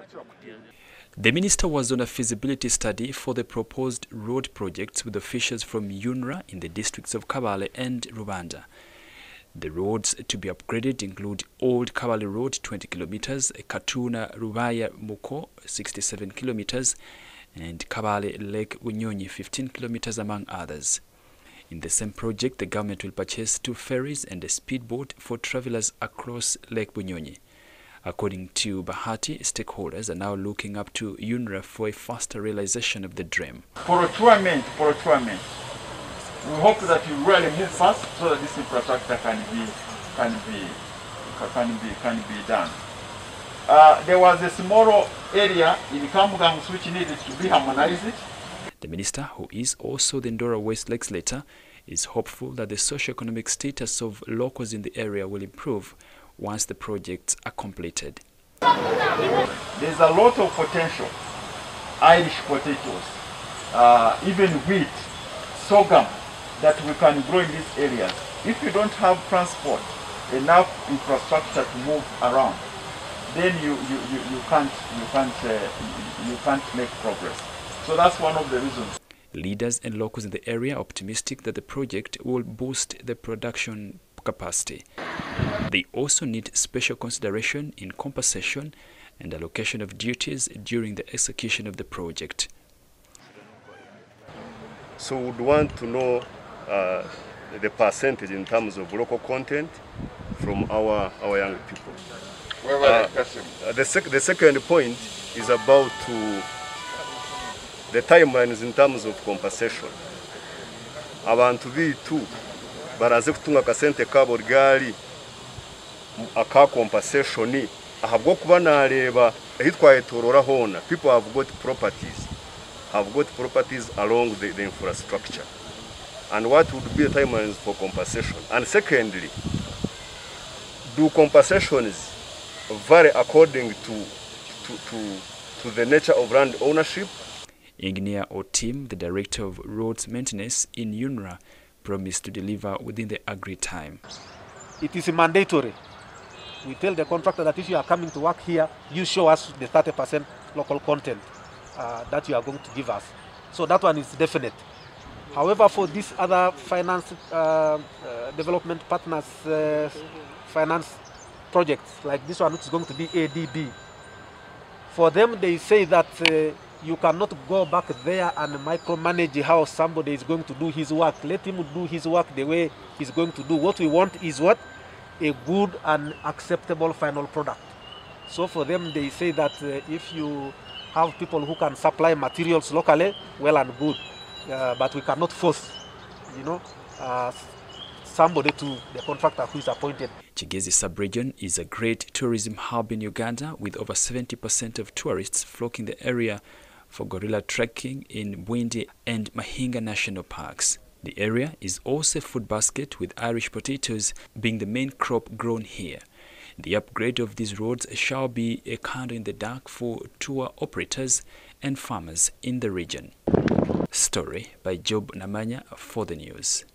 The minister was on a feasibility study for the proposed road projects with officials from UNRA in the districts of Kabale and Rubanda. The roads to be upgraded include Old Kabale Road 20 kilometers, Katuna Rubaya Muko 67 kilometers, and Kabale Lake Bunyonyi 15 kilometers, among others. In the same project, the government will purchase 2 ferries and a speedboat for travelers across Lake Bunyonyi. According to Bahati, stakeholders are now looking up to UNRA for a faster realization of the dream. Procurement. We hope that you really move fast so that this infrastructure can be done. There was a small area in Kamugangs which needed to be harmonized. The minister, who is also the Ndora West legislator, is hopeful that the socio-economic status of locals in the area will improve once the projects are completed. There's a lot of potential. Irish potatoes, even wheat, sorghum that we can grow in these areas. If you don't have transport, enough infrastructure to move around, then you can't make progress. So that's one of the reasons. Leaders and locals in the area are optimistic that the project will boost the production capacity. They also need special consideration in compensation and allocation of duties during the execution of the project. So we would want to know the percentage in terms of local content from our young people. The second point is about the timelines in terms of compensation. Abantu bitu baraze kutunga kasente kabo gali aka compensation ahabwo kuba nareba ehitwaye torora hona. People have got properties along the infrastructure, and what would be the timelines for compensation? And secondly, do compensations vary according to the nature of land ownership? Engineer Otim, the director of roads maintenance in UNRA, promised to deliver within the agreed time. It is mandatory. We tell the contractor that if you are coming to work here, you show us the 30% local content that you are going to give us. So that one is definite. However, for these other finance development partners, finance projects like this one, which is going to be ADB, for them they say that you cannot go back there and micromanage how somebody is going to do his work. Let him do his work the way he's going to do. What we want is what? A good and acceptable final product. So for them, they say that if you have people who can supply materials locally, well and good. But we cannot force, somebody to the contractor who is appointed. Kigezi sub-region is a great tourism hub in Uganda, with over 70% of tourists flocking the area for gorilla trekking in Bwindi and Mahinga National Parks. The area is also a food basket, with Irish potatoes being the main crop grown here. The upgrade of these roads shall be a candle in the dark for tour operators and farmers in the region. Story by Job Namanya for the news.